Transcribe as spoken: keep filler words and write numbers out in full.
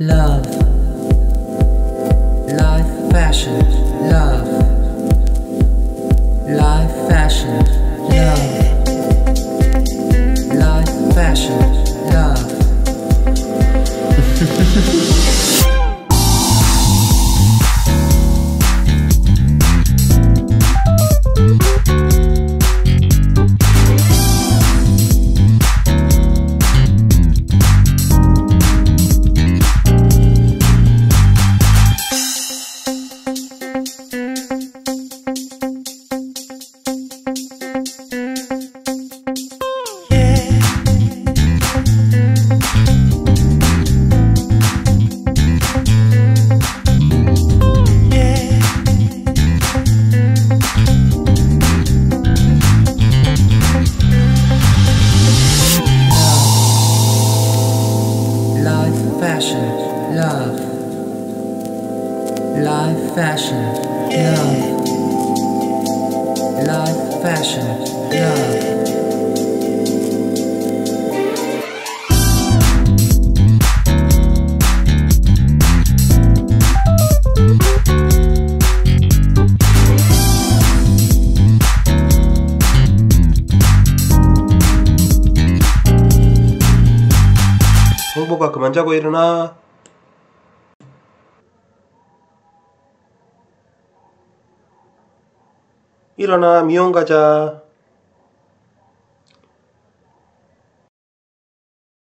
love, life fashion, love, life fashion, love, life fashion, love. Life fashion, love, life fashion, love. 행복아, 그만 자고 일어나. 일어나, 미용 가자.